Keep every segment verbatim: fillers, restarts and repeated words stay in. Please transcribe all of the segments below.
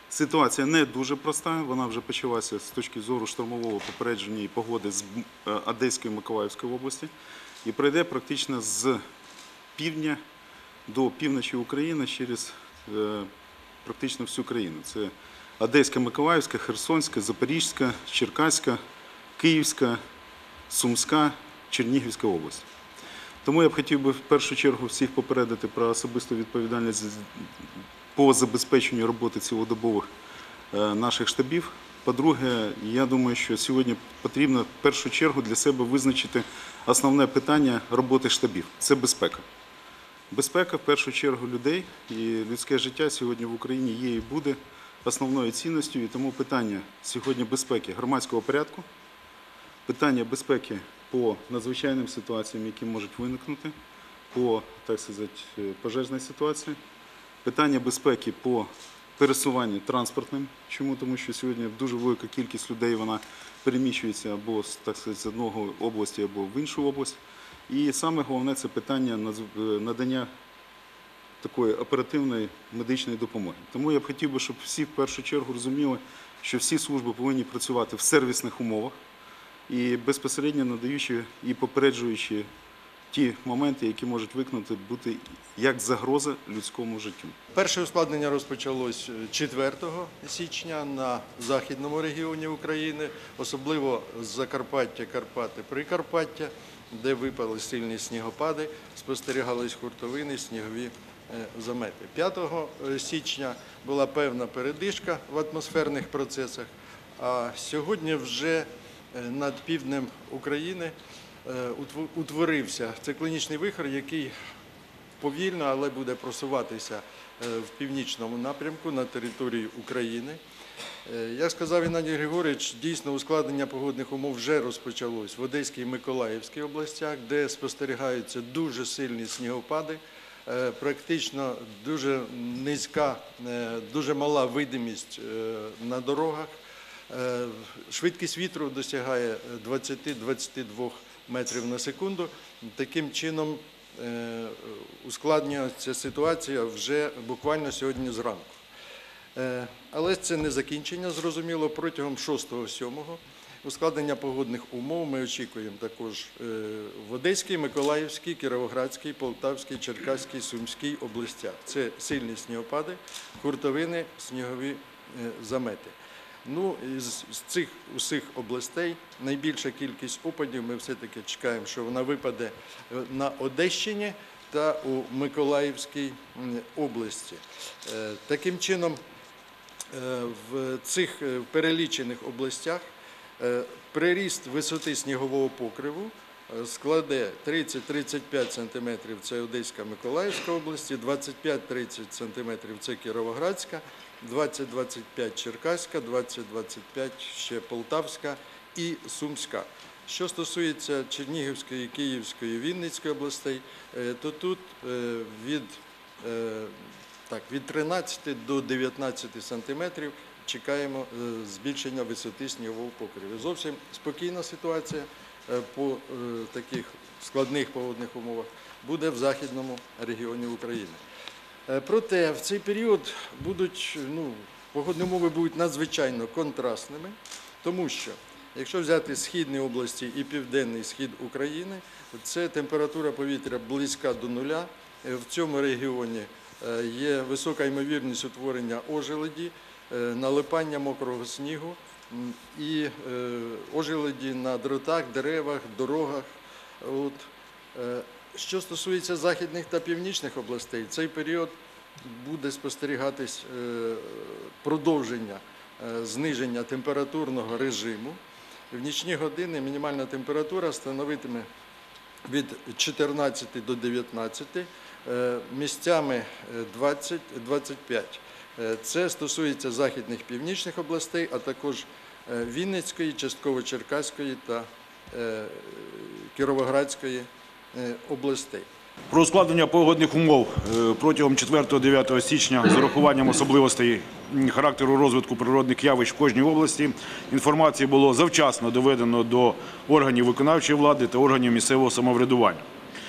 Ситуація не дуже проста, вона вже почалася з точки зору штормового попередження і погоди з Одеської і Миколаївської області і пройде практично з півдня до півночі України через практично всю країну. Це Одеська, Миколаївська, Херсонська, Запорізька, Черкаська, Київська, Сумська, Чернігівська область. Тому я б хотів би в першу чергу всіх попередити про особисту відповідальність по забезпеченню роботи цілодобових наших штабів. По-друге, я думаю, що сьогодні потрібно в першу чергу для себе визначити основне питання роботи штабів – це безпека. Безпека в першу чергу людей і людське життя сьогодні в Україні є і буде основною цінністю, і тому питання сьогодні безпеки громадського порядку, питання безпеки по надзвичайним ситуаціям, які можуть виникнути, по, так сказати, пожежній ситуації, питання безпеки по пересуванню транспортним. Чому? Тому що сьогодні дуже велика кількість людей, вона переміщується або, так сказати, з одного області, або в іншу область. І саме головне – це питання надання такої оперативної медичної допомоги. Тому я б хотів би, щоб всі в першу чергу розуміли, що всі служби повинні працювати в сервісних умовах і безпосередньо надаючи і попереджуючи ті моменти, які можуть виникнути, бути як загроза людському життю. Перше ускладнення розпочалось четвертого січня на західному регіоні України, особливо з Закарпаття, Карпати, Прикарпаття, де випали сильні снігопади, спостерігались хуртовини, снігові замети. п'ятого січня була певна передишка в атмосферних процесах, а сьогодні вже над півднем України утворився циклонічний вихор, який повільно, але буде просуватися в північному напрямку на території України. Як сказав Геннадій Григорович, дійсно ускладнення погодних умов вже розпочалось в Одеській і Миколаївській областях, де спостерігаються дуже сильні снігопади, практично дуже низька, дуже мала видимість на дорогах. Швидкість вітру досягає двадцяти-двадцяти двох метрів на секунду. Таким чином ускладнюється ситуація вже буквально сьогодні зранку. Але це не закінчення, зрозуміло, протягом шостого-сьомого ускладнення погодних умов ми очікуємо також в Одеській, Миколаївській, Кіровоградській, Полтавській, Черкаській, Сумській областях. Це сильні снігопади, хуртовини, снігові замети. Ну, з цих усіх областей найбільша кількість опадів ми все-таки чекаємо, що вона випаде на Одещині та у Миколаївській області. Таким чином, в цих перелічених областях приріст висоти снігового покриву складе тридцять-тридцять п'ять сантиметрів – це Одеська, Миколаївська області, двадцять п'ять-тридцять сантиметрів – це Кіровоградська, двадцять-двадцять п'ять – Черкаська, двадцять-двадцять п'ять – ще Полтавська і Сумська. Що стосується Чернігівської, Київської, Вінницької областей, то тут від, так, від тринадцяти до дев'ятнадцяти сантиметрів чекаємо збільшення висоти снігового покриву. Зовсім спокійна ситуація по таких складних погодних умовах буде в західному регіоні України. Проте в цей період будуть, ну, погодні умови будуть надзвичайно контрастними, тому що, якщо взяти східні області і південний схід України, це температура повітря близька до нуля. В цьому регіоні є висока ймовірність утворення ожеледі, налипання мокрого снігу і ожеледі на дротах, деревах, дорогах. От. Що стосується західних та північних областей, в цей період буде спостерігатись продовження зниження температурного режиму. В нічні години мінімальна температура становитиме від чотирнадцяти до дев'ятнадцяти, місцями двадцять-двадцять п'ять. Це стосується західних північних областей, а також Вінницької, частково Черкаської та Кіровоградської областей. Про ускладнення погодних умов протягом четвертого-дев'ятого січня з урахуванням особливостей характеру розвитку природних явищ в кожній області інформації було завчасно доведено до органів виконавчої влади та органів місцевого самоврядування.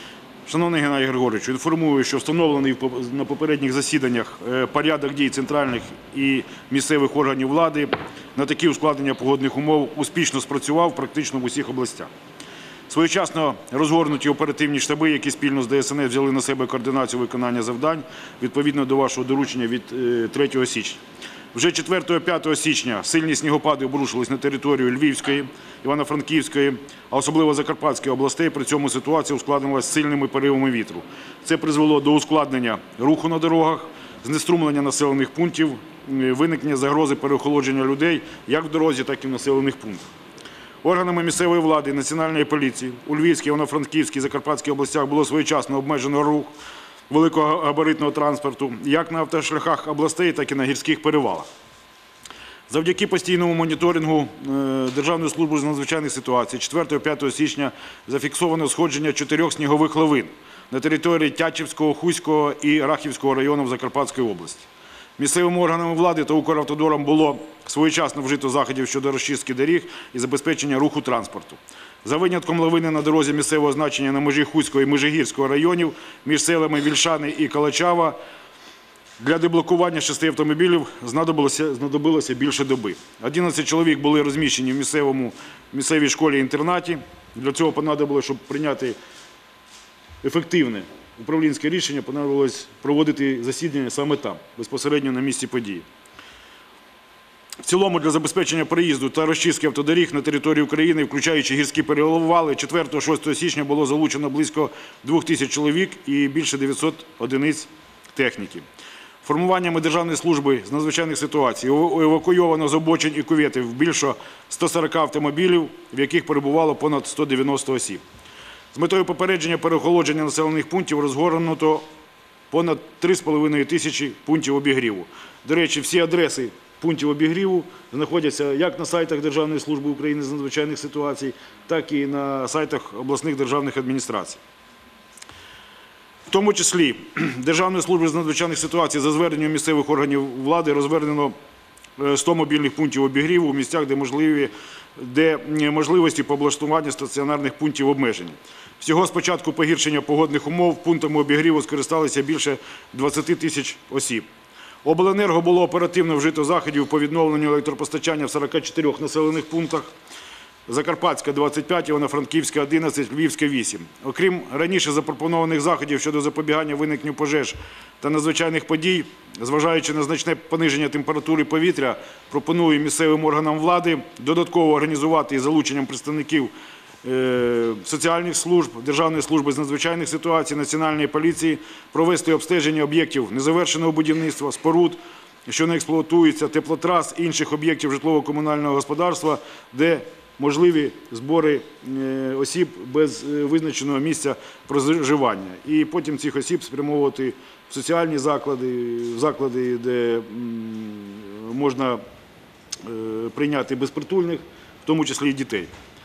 Шановний Геннадій Григорович, інформую, що встановлений на попередніх засіданнях порядок дій центральних і місцевих органів влади на такі ускладнення погодних умов успішно спрацював практично в усіх областях. Своєчасно розгорнуті оперативні штаби, які спільно з Де Ес Ен Ес взяли на себе координацію виконання завдань, відповідно до вашого доручення від третього січня. Вже четвертого-п'ятого січня сильні снігопади обрушились на територію Львівської, Івано-Франківської, а особливо Закарпатської областей. При цьому ситуація ускладнилася сильними поривами вітру. Це призвело до ускладнення руху на дорогах, знеструмлення населених пунктів, виникнення загрози переохолодження людей як в дорозі, так і в населених пунктах. Органами місцевої влади і національної поліції у Львівській, Івано-Франківській, Закарпатській областях було своєчасно обмежено рух великогабаритного транспорту як на автошляхах областей, так і на гірських перевалах. Завдяки постійному моніторингу Державної служби з надзвичайних ситуацій четвертого-п'ятого січня зафіксовано сходження чотирьох снігових лавин на території Тячівського, Хуського і Рахівського районів Закарпатської області. Місцевими органами влади та Укравтодором було своєчасно вжито заходів щодо розчистки доріг і забезпечення руху транспорту. За винятком лавини на дорозі місцевого значення на межі Хуського і Межигірського районів між селами Вільшани і Калачава для деблокування шести автомобілів знадобилося, знадобилося більше доби. одинадцять чоловік були розміщені в місцевому, місцевій школі-інтернаті. Для цього понадобилося, щоб прийняти ефективне управлінське рішення, понадобилось проводити засідання саме там, безпосередньо на місці події. В цілому для забезпечення переїзду та розчистки автодоріг на території України, включаючи гірські перевали, четвертого-шостого січня було залучено близько двох тисяч чоловік і більше дев'ятсот одиниць техніки. Формуваннями Державної служби з надзвичайних ситуацій евакуйовано з обочин і кюветів більше ста сорока автомобілів, в яких перебувало понад сто дев'яносто осіб. З метою попередження переохолодження населених пунктів розгорнуто понад три з половиною тисячі пунктів обігріву. До речі, всі адреси пунктів обігріву знаходяться як на сайтах Державної служби України з надзвичайних ситуацій, так і на сайтах обласних державних адміністрацій. В тому числі Державною службою з надзвичайних ситуацій за зверненням місцевих органів влади розвернено сто мобільних пунктів обігріву в місцях, де можливі, де можливості по облаштуванню стаціонарних пунктів обмежені. Всього з початку погіршення погодних умов пунктами обігріву скористалися більше двадцяти тисяч осіб. Обленерго було оперативно вжито заходів по відновленню електропостачання в сорока чотирьох населених пунктах. Закарпатська – двадцять п'ять, Івано-Франківська – одинадцять, Львівська – вісім. Окрім раніше запропонованих заходів щодо запобігання виникненню пожеж та надзвичайних подій, зважаючи на значне пониження температури повітря, пропоную місцевим органам влади додатково організувати із залученням представників соціальних служб, Державної служби з надзвичайних ситуацій, Національної поліції, провести обстеження об'єктів незавершеного будівництва, споруд, що не експлуатуються, теплотрас, інших об'єктів житлово-комунального господарства, де можливі збори осіб без визначеного місця проживання. І потім цих осіб спрямовувати в соціальні заклади, в заклади, де можна прийняти безпритульних, в тому числі і дітей.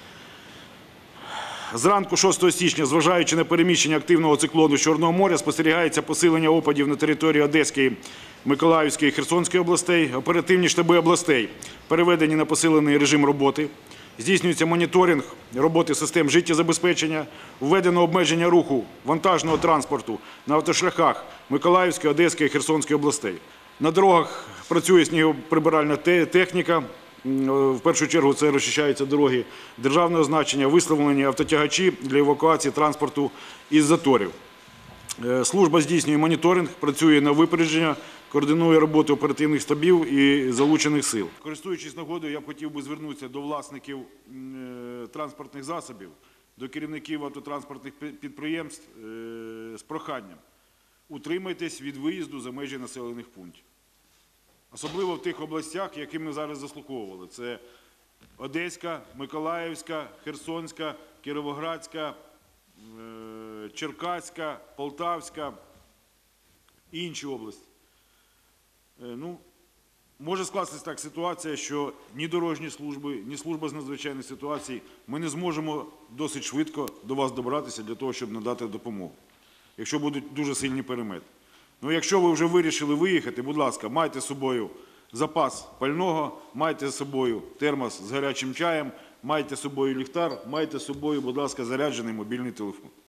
Зранку шостого січня, зважаючи на переміщення активного циклону з Чорного моря, спостерігається посилення опадів на території Одеської, Миколаївської і Херсонської областей. Оперативні штаби областей переведені на посилений режим роботи. Здійснюється моніторинг роботи систем життєзабезпечення, введено обмеження руху вантажного транспорту на автошляхах Миколаївської, Одеської і Херсонської областей. На дорогах працює снігоприбиральна техніка. В першу чергу це розчищаються дороги державного значення, виставлені автотягачі для евакуації транспорту із заторів. Служба здійснює моніторинг, працює на випередження, координує роботу оперативних штабів і залучених сил. Користуючись нагодою, я б хотів би звернутися до власників транспортних засобів, до керівників автотранспортних підприємств з проханням: утримайтесь від виїзду за межі населених пунктів. Особливо в тих областях, які ми зараз заслуховували. Це Одеська, Миколаївська, Херсонська, Кіровоградська, Черкаська, Полтавська і інші області. Ну, може скластися так ситуація, що ні дорожні служби, ні служба з надзвичайних ситуацій, ми не зможемо досить швидко до вас добратися для того, щоб надати допомогу, якщо будуть дуже сильні перемети. Ну, якщо ви вже вирішили виїхати, будь ласка, майте з собою запас пального, майте з собою термос з гарячим чаєм, майте з собою ліхтар, майте з собою, будь ласка, заряджений мобільний телефон.